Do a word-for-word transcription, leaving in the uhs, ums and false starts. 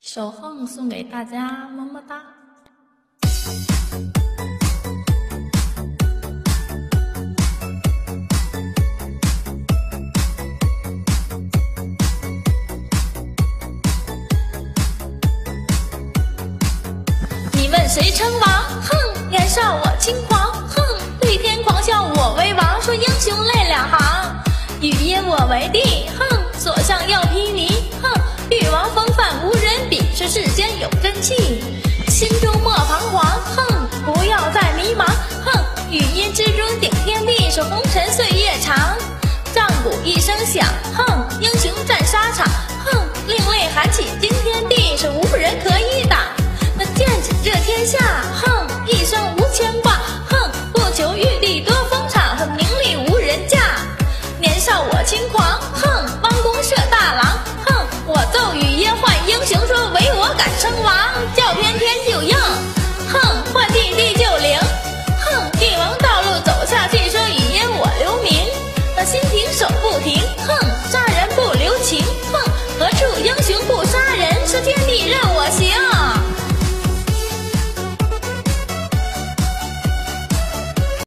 手横送给大家，么么哒。你问谁称王？哼，年少我轻狂。哼，对天狂笑我为王，说英雄泪两行。语音我为帝。哼，所向要披靡。哼，欲王风范无人比，是世间有真气。心中莫彷徨。哼，不要再迷茫。哼，语音之中顶天地，是红尘岁月长。战鼓一声响。哼，英雄战沙场。哼，另类喊起惊天地，是无人可以挡。那剑指这天下，哼，一生无牵挂。哼，不求玉帝多风场，和名利无人价。年少我轻狂。哼，弯弓射大郎。哼，我奏语音唤英雄，说唯我敢称王。叫偏天就应。哼，唤地地就灵。哼，帝王道路走下去，说语音我留名。那心停手不停。哼。